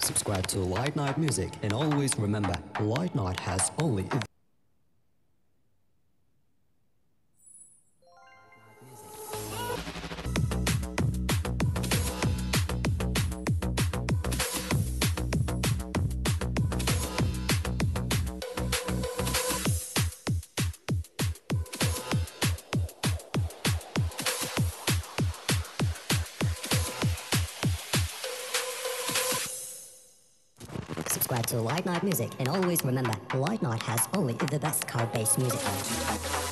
Subscribe to Light Night Music and always remember, Light Night has only Subscribe to Light Night Music and always remember, Light Night has only the best card-based music.